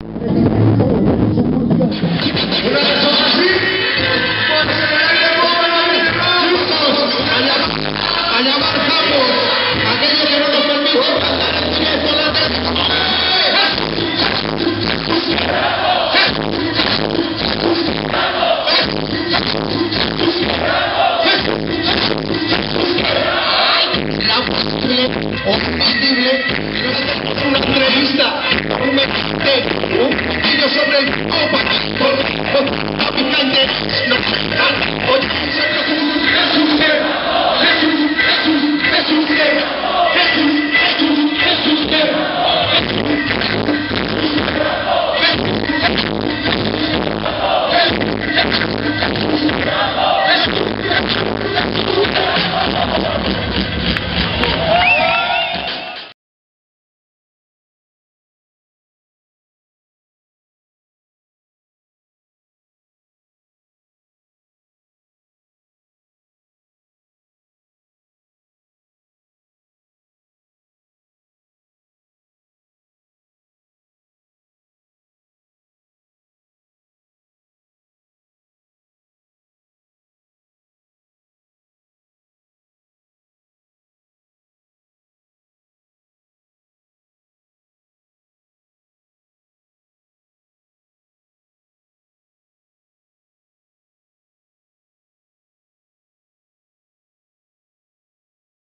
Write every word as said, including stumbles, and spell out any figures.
Una persona así, pues se le da de bomba a la listos a llamar, a llamar capos, aquello que no nos permite cantar en directo la o invisible, una entrevista, un mensaje.